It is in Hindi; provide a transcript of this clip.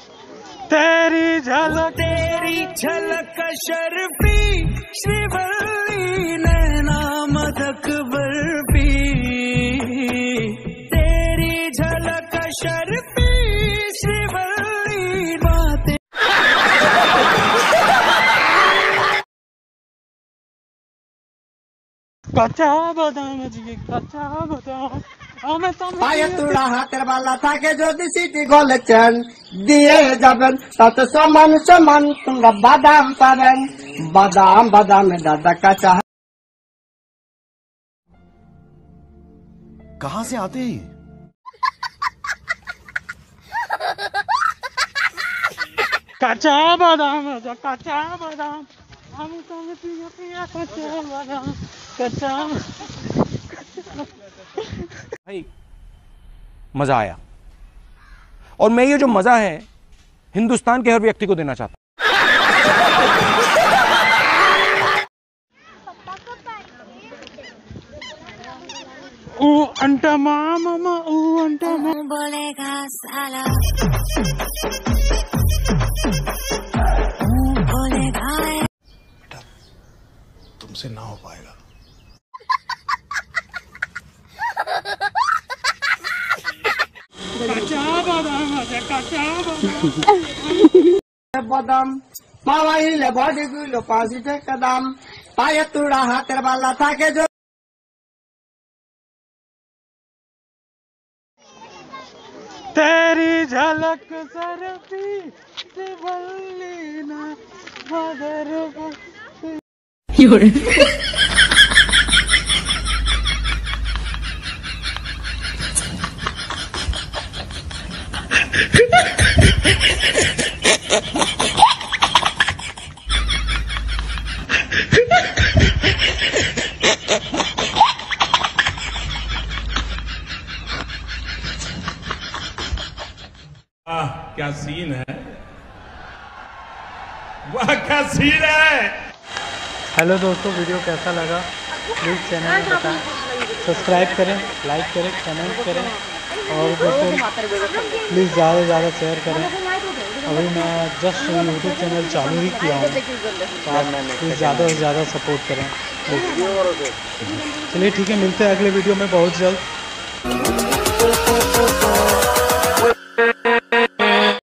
तेरी झलक शर्फी श्रीवल्ली नैना मदक बर्फी, तेरी झलक शर्फी श्रीवल्ली बातें। कच्चा बादाम जी, कच्चा बादाम পায়েতুড়া হাতের বালা থাকে যদি সিটি গলেছেন দিয়ে যাবেন তাতে সমান সমান তোমরা বাদাম পাবেন। বাদাম বাদামে দাদা কাঁচা। कहाँ से आते हैं? कच्चा बादाम, कच्चा बादाम, हम तुम्हें पिया पिया कच्चा बादाम, कच्चा। भाई मजा आया, और मैं ये जो मजा है हिंदुस्तान के हर व्यक्ति को देना चाहता हूं। अंटा मामा अंटा बोलेगा साला बोलेगा बेटा तुमसे ना हो पाएगा। कच्चा बादाम, कच्चा বাদাম মাওয়াইলে বডিগুলো 5 টাকা দাম। পায়েতুড়া হাতের বালা থাকে যদি तेरी झलक सरफी श्रीवल्ली ना मदर क्या सीन है, वाह क्या सीन है। हेलो दोस्तों, वीडियो कैसा लगा प्लीज़ चैनल में बताएं, सब्सक्राइब करें, लाइक करें, कमेंट करें, और दोस्तों प्लीज़ ज़्यादा से ज़्यादा शेयर करें। अभी मैं जस्ट यूट्यूब चैनल चालू ही किया हूँ, तो आप प्लीज़ ज़्यादा से ज़्यादा सपोर्ट करें। चलिए ठीक है, मिलते हैं अगले वीडियो में बहुत जल्द।